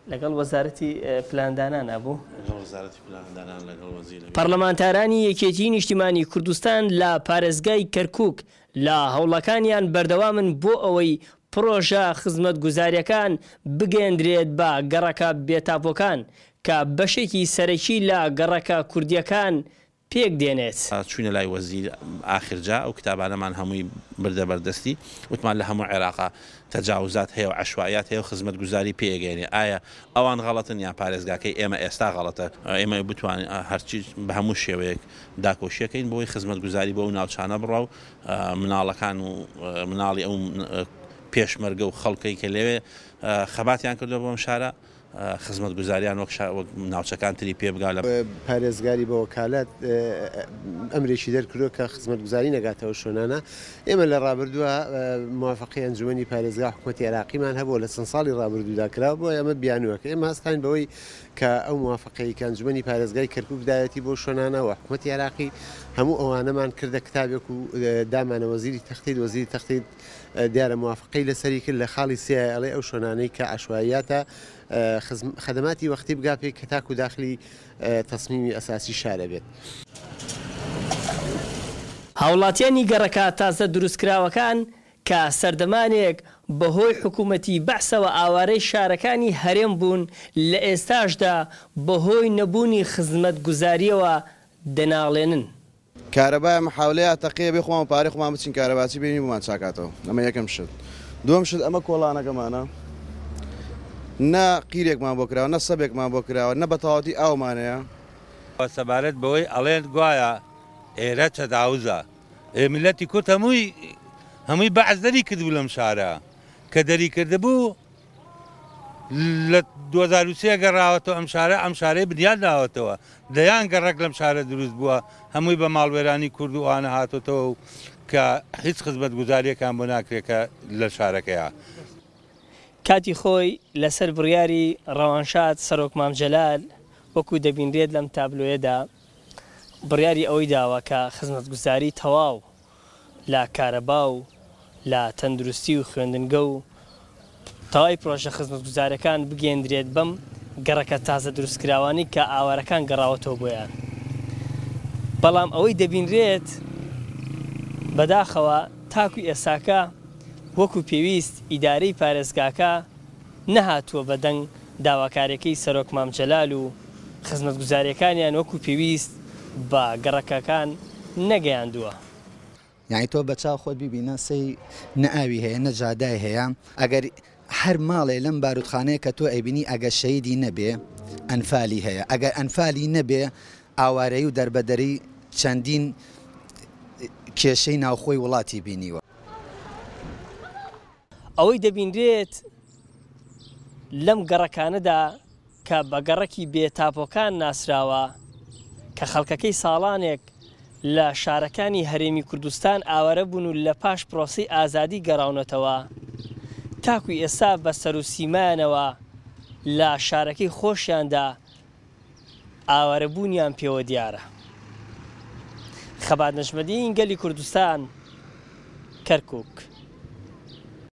لەگەڵ وەزارەتی پلاندانان ئەبوو پەرلەمانتارانی یەکێتی نیشتیمانی کوردستان لە پارێزگای کەرکووک لە هەوڵەکانیان بەردەوامن بۆ ئەوەی پرۆژە خزمەتگوزاریەکان بگەێنرێت بە گەڕەکە بێتاپۆکان کە بەشێکی سەرەکی لە گەڕەکە کوردیەکان پێک دێنێت. چوینە لای وەزیر ئاخرجا ئەو کتابانەمان هەمووی بردە بەردەستی وتمان لە هەموو عێراقا تەجاوزات هەیە و عەشوایات هەیە و خزمەتگوزاری پێگەێنێ. ئایا ئەوان غەڵەتن یان پارێزگاکەی ئێمە ئێستا غەڵەتە؟ ئێمە بتوانین هەرچی بە هەموو شێوەیەک داکۆشیەکەین بۆی خزمەتگوزاری بۆ ئەو ناوچانە بڕە و مناڵەکان و مناڵی ئەو پێشمەرگە و خەڵکەی کە لەوێ خەباتیان کردو بۆم شارە خزمەتگوزاریان وەک ناوچەکان تری پێ بگا لە پارێزگاری بە وەکالەت ئەمرێکی دەرکردووە کە خزمەتگوزاری نەگاتەوە شوێنانە. ئێمە لە ڕابردووە موافقەی ئەنجومەنی پارێزگا حکوومەتی عێراقیمان هەبووە لە چەند ساڵی ڕابردوودا کراوە بۆ ئێمە بیانووەکە ئێمە هەستان بەوەی کە ئەو موافقەی کە ئەنجومەنی پارێزگای کەرکووک دایەتی بۆ شوێنانە و حکوومەتی عێراقی هەموو ئەوانەمان کردە کتابێک و دامانە وەزیری تەختەیت وەزیری تەختەیت دیارە موافقەی لەسەری کرد لە خاڵی CIA ئەو شوێنانەی کە عەشواییاتە خدماتی وەختی بگا پێ کە تاکو داخلی تەسمیمی ئەساسی شارە بێت. هاوڵاتیانی گەڕەکە تازە دروستکراوەکان کە سەردەمانێک بەهۆی حکوومەتی بەحسەوە ئاوارەی شارەکانی هەرێم بوون لە ئێستاشدا بەهۆی نەبوونی خزمەتگوزاریەوە دەناڵێنن. کارەبای محاولەیە تەقیە بێ خۆمان پارێ خۆمان بچین کارەباچی بینی بمان چاکاتەوە. ئەمە یەکەم شت. دووەم شت ئەمە کۆڵانەکەمانە نە قیرێکمان بۆ کراوە نە سەبێکمان بۆ کراوە نە بەتەواوەتی ئاومانەیە. سەبارەت بەوەی ئەڵێن گوایە ئێرە چەداوزە میلەتی کورد هەمووی بەعزدەری کردبوو لەم شارە کە دەری کردبوو لە 2023 گەڕاوەتەوە ئەم شارەی بنیاد داوەتەوە دەیان گەڕێک لەم شارە دروست بووە هەمووی بە ماڵوێرانی کورد و ئانە هاتوتەوە کە هیچ خزمەتگوزاریەکان بۆ ناکرێتکە لە شارەکەیە. کاتی خۆی لەسەر بڕیاری ڕەوانشاد سەرۆک مامجەلال وەکو دەبینرێت لەم تابلۆیەدا بڕیاری ئەوەی داوە کە خزمەتگوزاری تەواو لە کارەبا و لە تەندروستی و خوێندنگە و تەواوی پرۆژە خزمەتگوزاریەکان بگەێنرێت بەم گەڕەکە تازە دروستکراوانی کە ئاوارەکان گەڕاوەتەوە بۆیان. بەڵام ئەوەی دەبینرێت بەداخەوە تاکوی ئێساکە وەکو پێویست ئیدارەی پارێزگاکە نەهاتووە بەدەنگ داواکاریەکەی سەرۆک مامجەلال و خزمەتگوزاریەکانیان وەکو پێویست بە گەڕەکەکان نەگەیاندووە. یعنی تۆ بە چاو خۆت بیبینە سەی نەئاوی هەیە نەجادای هەیە ئەگەر هەر ماڵێ لەم بارودخانەیە کە تۆ ئەیبینی ئەگە شەیدی نەبێ ئەنفالی هەیە ئەگەر ئەنفالی نەبێ ئاوارەی و دەربەدەری چەندین کێشەی ناوخۆی وڵاتی بینیوە. ئەوەی دەبینرێت لەم گەڕەکانەدا کە بە گەڕەکی بێتاپۆکان ناسراوە کە خەڵکەکەی ساڵانێک لە شارەکانی هەرێمی کوردستان ئاوارە بوون و لە پاش پرۆسی ئازادی گەڕاونەتەوە تاکوی ئێستا بە سەر و سیمانەوە لە شارەکەی خۆشیاندا ئاوارەبوونیان پێوە دیارە. خەبات نەژمەدی ئینگەلی کوردستان کەرکووک.